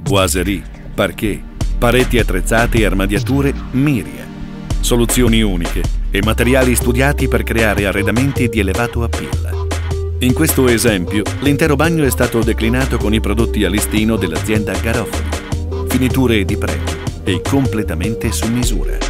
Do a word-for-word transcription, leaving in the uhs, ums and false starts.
boiserie, parquet, pareti attrezzate e armadiature Miria. Soluzioni uniche e materiali studiati per creare arredamenti di elevato appeal. In questo esempio, l'intero bagno è stato declinato con i prodotti a listino dell'azienda Garofoli. Finiture di pregio e completamente su misura.